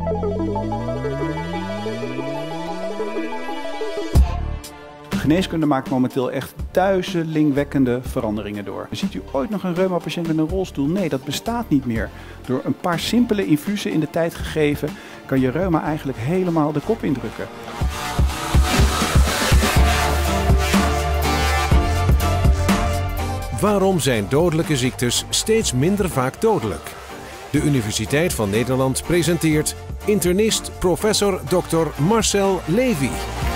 De geneeskunde maakt momenteel echt duizelingwekkende veranderingen door. Ziet u ooit nog een reuma-patiënt met een rolstoel? Nee, dat bestaat niet meer. Door een paar simpele infusen in de tijd gegeven kan je reuma eigenlijk helemaal de kop indrukken. Waarom zijn dodelijke ziektes steeds minder vaak dodelijk? De Universiteit van Nederland presenteert internist professor Dr. Marcel Levy.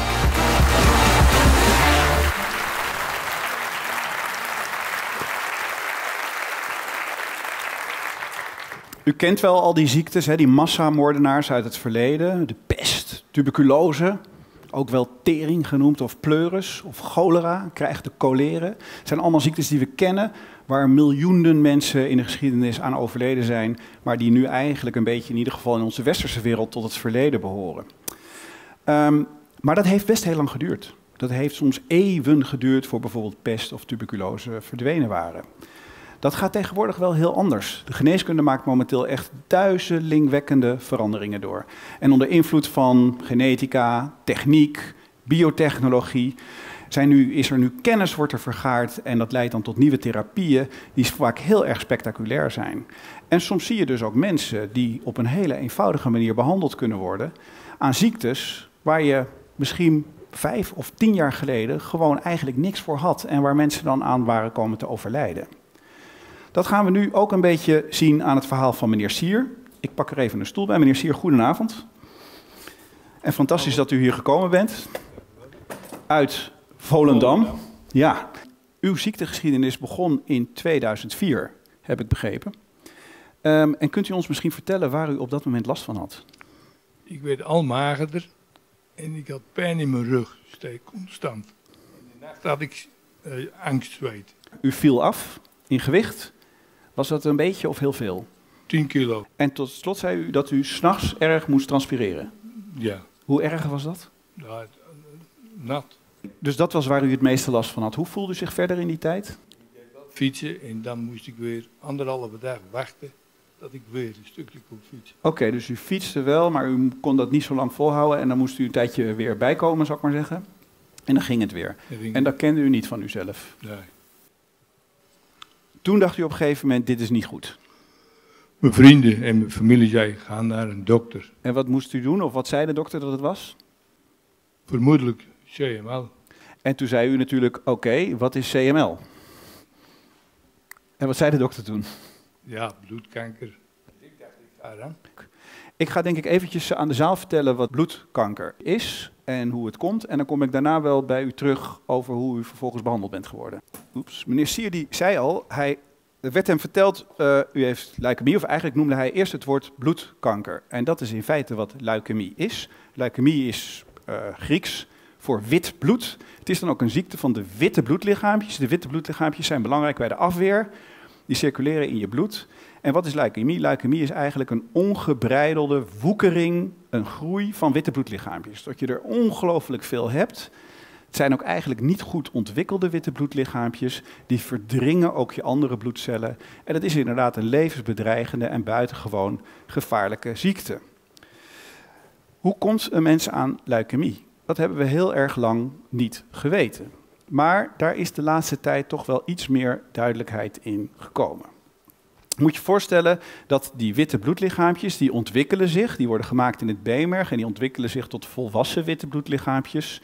U kent wel al die ziektes, die massamoordenaars uit het verleden. De pest, tuberculose, ook wel tering genoemd of pleuris of cholera, krijg de cholera. Het zijn allemaal ziektes die we kennen, waar miljoenen mensen in de geschiedenis aan overleden zijn, maar die nu eigenlijk een beetje, in ieder geval in onze westerse wereld, tot het verleden behoren. Maar dat heeft best heel lang geduurd. Dat heeft soms eeuwen geduurd voor bijvoorbeeld pest of tuberculose verdwenen waren. Dat gaat tegenwoordig wel heel anders. De geneeskunde maakt momenteel echt duizelingwekkende veranderingen door. En onder invloed van genetica, techniek, biotechnologie is er nu kennis wordt er vergaard en dat leidt dan tot nieuwe therapieën die vaak heel erg spectaculair zijn. En soms zie je dus ook mensen die op een hele eenvoudige manier behandeld kunnen worden aan ziektes waar je misschien 5 of 10 jaar geleden gewoon eigenlijk niks voor had en waar mensen dan aan waren komen te overlijden. Dat gaan we nu ook een beetje zien aan het verhaal van meneer Sier. Ik pak er even een stoel bij. Meneer Sier, goedenavond. En fantastisch dat u hier gekomen bent. Uit Volendam. Ja. Uw ziektegeschiedenis begon in 2004, heb ik begrepen. En kunt u ons misschien vertellen waar u op dat moment last van had? Ik werd al magerder en ik had pijn in mijn rug, steeds constant. In de nacht had ik angstzweet. U viel af in gewicht. Was dat een beetje of heel veel? 10 kilo. En tot slot zei u dat u 's nachts erg moest transpireren. Ja. Hoe erg was dat? Ja, nat. Dus dat was waar u het meeste last van had. Hoe voelde u zich verder in die tijd? Ik deed wel fietsen en dan moest ik weer 1,5 dag wachten dat ik weer een stukje kon fietsen. Oké, dus u fietste wel, maar u kon dat niet zo lang volhouden en dan moest u een tijdje weer bijkomen, zou ik maar zeggen. En dan ging het weer. En dat kende u niet van uzelf? Nee. Toen dacht u op een gegeven moment, dit is niet goed. Mijn vrienden en mijn familie zeiden, ga naar een dokter. En wat moest u doen, of wat zei de dokter dat het was? Vermoedelijk CML. En toen zei u natuurlijk, oké, wat is CML? En wat zei de dokter toen? Ja, bloedkanker. Ik dacht, ik ga eraan. Ik ga denk ik eventjes aan de zaal vertellen wat bloedkanker is en hoe het komt. En dan kom ik daarna wel bij u terug over hoe u vervolgens behandeld bent geworden. Oeps. Meneer Sier die zei al, er werd hem verteld, u heeft leukemie, of eigenlijk noemde hij eerst het woord bloedkanker. En dat is in feite wat leukemie is. Leukemie is Grieks voor wit bloed. Het is dan ook een ziekte van de witte bloedlichaampjes. De witte bloedlichaampjes zijn belangrijk bij de afweer. Die circuleren in je bloed. En wat is leukemie? Leukemie is eigenlijk een ongebreidelde woekering, een groei van witte bloedlichaampjes. Dat je er ongelooflijk veel hebt. Het zijn ook eigenlijk niet goed ontwikkelde witte bloedlichaampjes. Die verdringen ook je andere bloedcellen. En dat is inderdaad een levensbedreigende en buitengewoon gevaarlijke ziekte. Hoe komt een mens aan leukemie? Dat hebben we heel erg lang niet geweten. Maar daar is de laatste tijd toch wel iets meer duidelijkheid in gekomen. Je moet je voorstellen dat die witte bloedlichaampjes, die ontwikkelen zich, die worden gemaakt in het beenmerg en die ontwikkelen zich tot volwassen witte bloedlichaampjes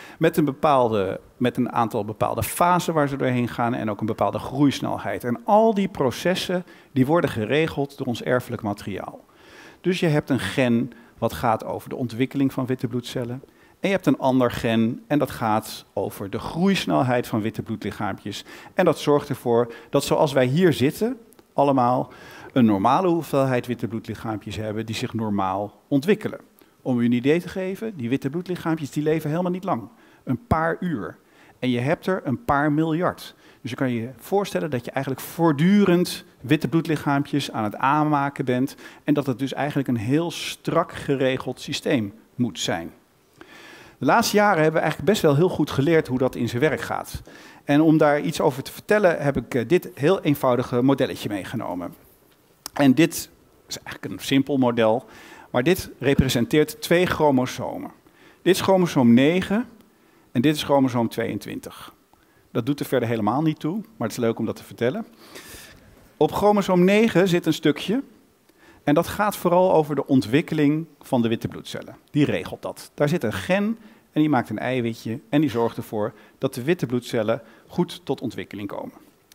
met een aantal bepaalde fasen waar ze doorheen gaan en ook een bepaalde groeisnelheid. En al die processen die worden geregeld door ons erfelijk materiaal. Dus je hebt een gen wat gaat over de ontwikkeling van witte bloedcellen. En je hebt een ander gen en dat gaat over de groeisnelheid van witte bloedlichaampjes. En dat zorgt ervoor dat zoals wij hier zitten, allemaal een normale hoeveelheid witte bloedlichaampjes hebben die zich normaal ontwikkelen. Om u een idee te geven, die witte bloedlichaampjes die leven helemaal niet lang. Een paar uur. En je hebt er een paar miljard. Dus je kan je voorstellen dat je eigenlijk voortdurend witte bloedlichaampjes aan het aanmaken bent. En dat het dus eigenlijk een heel strak geregeld systeem moet zijn. De laatste jaren hebben we eigenlijk best wel heel goed geleerd hoe dat in zijn werk gaat. En om daar iets over te vertellen heb ik dit heel eenvoudige modelletje meegenomen. En dit is eigenlijk een simpel model. Maar dit representeert 2 chromosomen. Dit is chromosoom 9 en dit is chromosoom 22. Dat doet er verder helemaal niet toe, maar het is leuk om dat te vertellen. Op chromosoom 9 zit een stukje en dat gaat vooral over de ontwikkeling van de witte bloedcellen. Die regelt dat. Daar zit een gen en die maakt een eiwitje en die zorgt ervoor dat de witte bloedcellen goed tot ontwikkeling komen.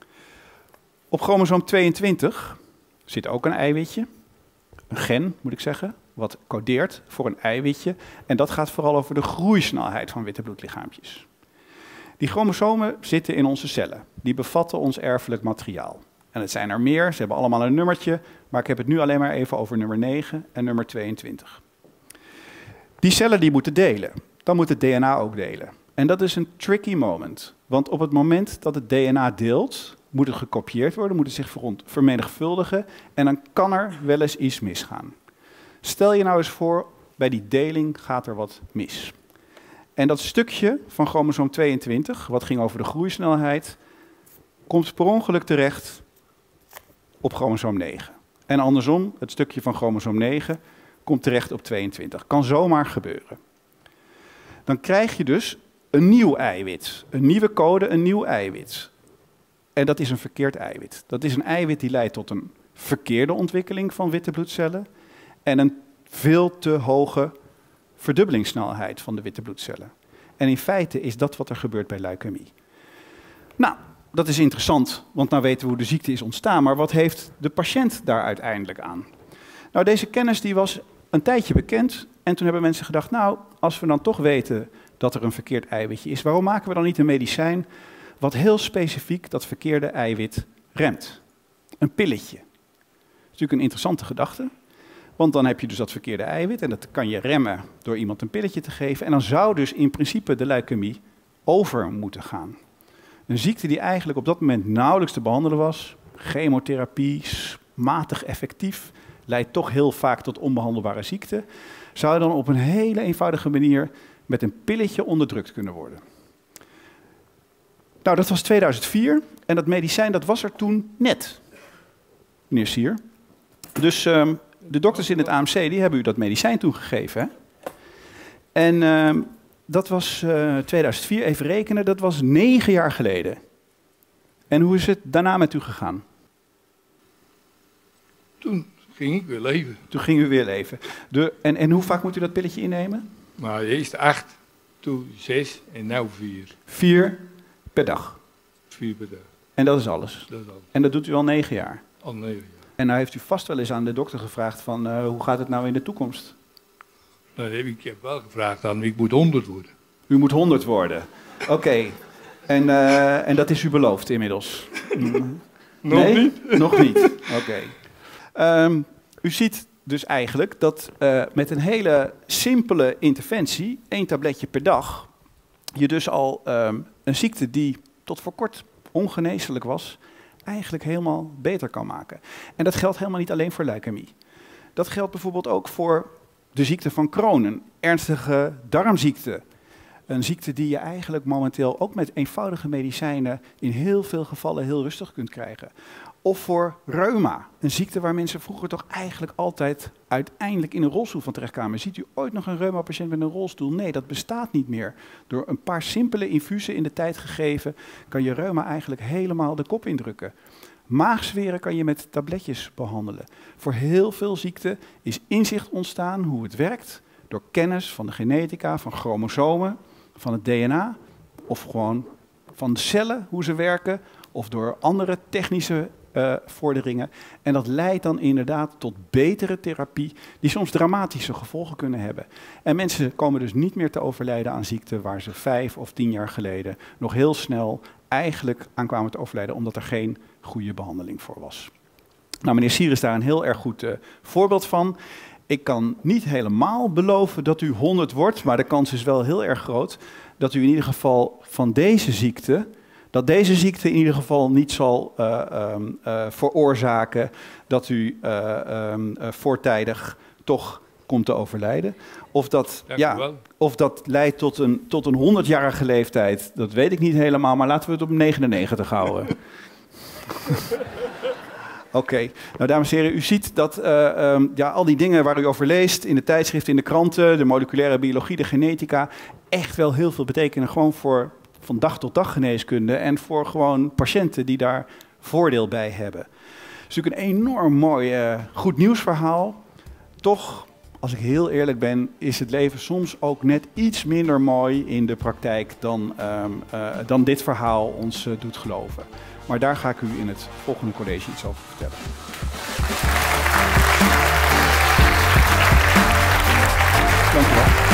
Op chromosoom 22 zit ook een eiwitje, een gen moet ik zeggen, wat codeert voor een eiwitje. En dat gaat vooral over de groeisnelheid van witte bloedlichaampjes. Die chromosomen zitten in onze cellen. Die bevatten ons erfelijk materiaal. En het zijn er meer, ze hebben allemaal een nummertje, maar ik heb het nu alleen maar even over nummer 9 en nummer 22. Die cellen die moeten delen. Dan moet het DNA ook delen. En dat is een tricky moment. Want op het moment dat het DNA deelt, moet het gekopieerd worden, moet het zich vermenigvuldigen en dan kan er wel eens iets misgaan. Stel je nou eens voor, bij die deling gaat er wat mis. En dat stukje van chromosoom 22, wat ging over de groeisnelheid, komt per ongeluk terecht op chromosoom 9. En andersom, het stukje van chromosoom 9 komt terecht op 22. Kan zomaar gebeuren. Dan krijg je dus een nieuw eiwit. Een nieuwe code, een nieuw eiwit. En dat is een verkeerd eiwit. Dat is een eiwit die leidt tot een verkeerde ontwikkeling van witte bloedcellen en een veel te hoge verdubbelingssnelheid van de witte bloedcellen. En in feite is dat wat er gebeurt bij leukemie. Nou, dat is interessant, want nou weten we hoe de ziekte is ontstaan, maar wat heeft de patiënt daar uiteindelijk aan? Nou, deze kennis die was een tijdje bekend en toen hebben mensen gedacht, nou, als we dan toch weten dat er een verkeerd eiwitje is, waarom maken we dan niet een medicijn wat heel specifiek dat verkeerde eiwit remt? Een pilletje. Dat is natuurlijk een interessante gedachte, want dan heb je dus dat verkeerde eiwit en dat kan je remmen door iemand een pilletje te geven en dan zou dus in principe de leukemie over moeten gaan. Een ziekte die eigenlijk op dat moment nauwelijks te behandelen was, chemotherapie, matig effectief, leidt toch heel vaak tot onbehandelbare ziekte, zou dan op een hele eenvoudige manier met een pilletje onderdrukt kunnen worden. Nou, dat was 2004 en dat medicijn dat was er toen net, meneer Sier. Dus de dokters in het AMC die hebben u dat medicijn toen gegeven. Hè? En dat was 2004, even rekenen, dat was 9 jaar geleden. En hoe is het daarna met u gegaan? Toen ging ik weer leven. Toen ging u weer leven. En hoe vaak moet u dat pilletje innemen? Maar eerst 8, toen 6 en nu 4. 4 per dag. 4 per dag. En dat is alles? Dat is alles. En dat doet u al 9 jaar? Al 9 jaar. En nou heeft u vast wel eens aan de dokter gevraagd van hoe gaat het nou in de toekomst? Nou, ik heb wel gevraagd aan ik moet 100 worden. U moet 100 worden. Oké. En dat is u beloofd inmiddels? Nog niet? Nog niet. Oké. U ziet dus eigenlijk dat met een hele simpele interventie, 1 tabletje per dag, je dus al een ziekte die tot voor kort ongeneeslijk was, eigenlijk helemaal beter kan maken. En dat geldt helemaal niet alleen voor leukemie. Dat geldt bijvoorbeeld ook voor de ziekte van Crohn, een ernstige darmziekte. Een ziekte die je eigenlijk momenteel ook met eenvoudige medicijnen in heel veel gevallen heel rustig kunt krijgen. Of voor reuma, een ziekte waar mensen vroeger toch eigenlijk altijd uiteindelijk in een rolstoel van terechtkwamen. Ziet u ooit nog een reuma-patiënt met een rolstoel? Nee, dat bestaat niet meer. Door een paar simpele infusen in de tijd gegeven kan je reuma eigenlijk helemaal de kop indrukken. Maagzweren kan je met tabletjes behandelen. Voor heel veel ziekten is inzicht ontstaan hoe het werkt door kennis van de genetica, van chromosomen, van het DNA of gewoon van de cellen, hoe ze werken, of door andere technische vorderingen. En dat leidt dan inderdaad tot betere therapie die soms dramatische gevolgen kunnen hebben. En mensen komen dus niet meer te overlijden aan ziekten waar ze 5 of 10 jaar geleden nog heel snel eigenlijk aan kwamen te overlijden omdat er geen goede behandeling voor was. Nou, meneer Sier is daar een heel erg goed voorbeeld van. Ik kan niet helemaal beloven dat u 100 wordt, maar de kans is wel heel erg groot dat u in ieder geval van deze ziekte, dat deze ziekte in ieder geval niet zal veroorzaken dat u voortijdig toch komt te overlijden. Of dat leidt tot een 100-jarige leeftijd, dat weet ik niet helemaal, maar laten we het op 99 houden. Oké. Nou, dames en heren, u ziet dat al die dingen waar u over leest in de tijdschriften, in de kranten, de moleculaire biologie, de genetica, echt wel heel veel betekenen gewoon voor van dag tot dag geneeskunde en voor gewoon patiënten die daar voordeel bij hebben. Het is natuurlijk een enorm mooi goed nieuwsverhaal. Toch, als ik heel eerlijk ben, is het leven soms ook net iets minder mooi in de praktijk dan dit verhaal ons doet geloven. Maar daar ga ik u in het volgende college iets over vertellen. Dank u wel.